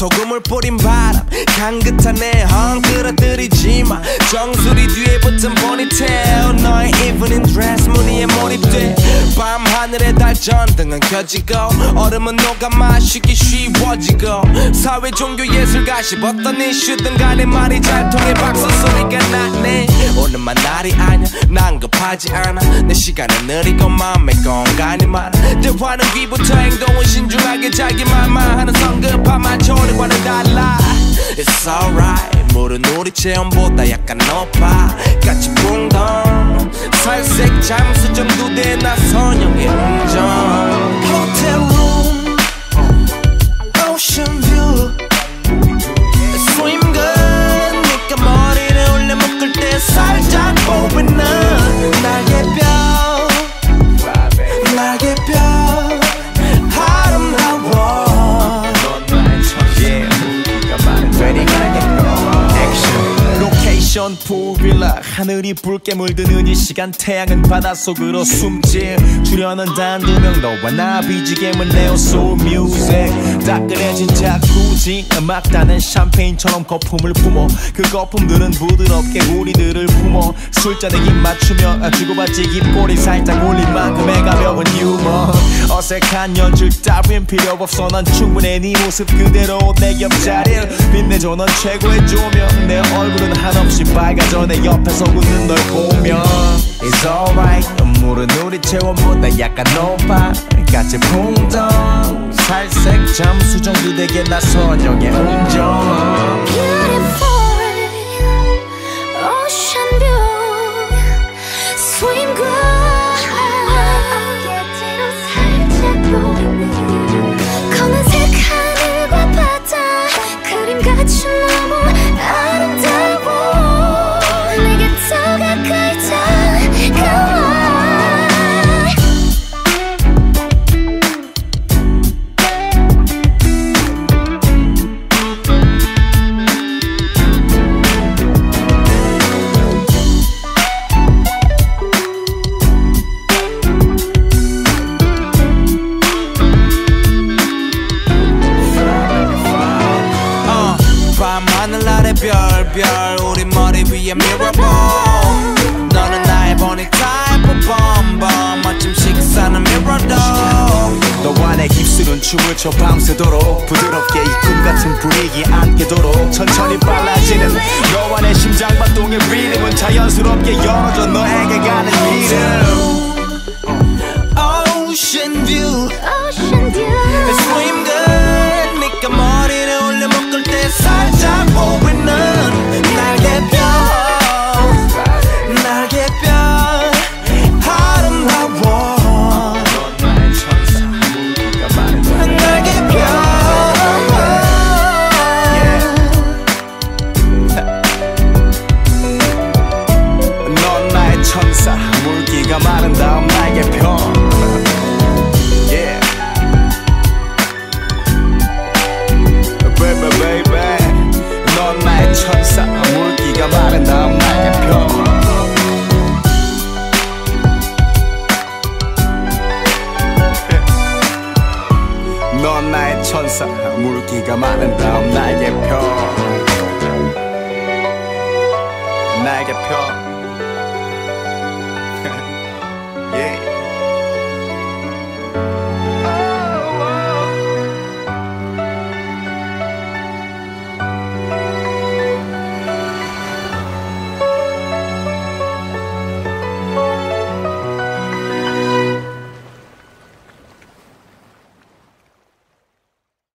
소금을 뿌린 바람 향긋한 내황 끌어들이지마 정수리 뒤에 붙은 포니테일 너의 evening dress 무늬에 몰입돼 밤하늘의 달 전등은 켜지고 얼음은 녹아 마시기 쉬워지고 사회 종교 예술가 씹었던 이슈든 간에 말이 잘 통해 박수 소리가 나네 오늘만 날이 아냐 난 급하지 않아 내 시간은 느리고 마음의 공간이 많아 대화는 귀부터 행동은 신중하게 자기 말만 하는 성급한 말초리와는 달라 It's alright 물은 우리 체온보다 약간 높아 같이 붕덩 살색 잠수 정도 돼 나선형의 운전 Hotel room Ocean view Swim good 네가 머리를 올려 묶을 때 살짝 보이는 날개뼈 아름다워 로케이션 풀빌라 하늘이 붉게 물드는 이 시간 태양은 바닷속으로 숨지 주려는 단두 명 너와 나 BGM은 네오 소울 뮤직 따끈해진 자쿠지 음악단은 샴페인처럼 거품을 품어 그 거품들은 부드럽게 우리들을 품어 술잔에 입 맞추며 주고받지 입꼬리 살짝 올린 만큼의 가벼운 유머 어색한 연출 따윈 필요 없어 난 충분해 네 모습 그대로 내 옆자리를 빛내줘 넌 최고의 조명 내 얼굴은 한없이 밝아져 내 옆에서 웃는 널 보면 It's alright 물은 우리 체온보다 약간 높아 같이 붕덩 살색 잠수 정도 되게 나선형의 운전 Beautiful ocean view Swim good 어깨뒤로 살짝 보이는 검은색 하늘과 바다 그림같이 너무 아름다워 내게 더 가까이 다가와 밤하늘 아래 별별 우리 머리 위에 mirrorball 너는 나의 보니 타입 bomb 마침 식사는 mirror도 너와 내 입술은 춤을 춰 밤새도록 부드럽게 이 꿈같은 분위기 안개도록 천천히 빨라지는 너와 내 심장박동의 리듬은 자연스럽게 열어줘 너에게 가는 길을 Ocean view Ocean view Swim good 네가 머리를 올려 묶을 때 살짝 보이는 날개뼈 아름다워 넌 나의 천사 네가 말해줘 날개뼈 넌 나의 천사 물기가 마른 다음 날개뼈 넌 나의 천사 물기가 마른 다음 날개뼈 넌 나의 천사 물기가 마른 다음 날개뼈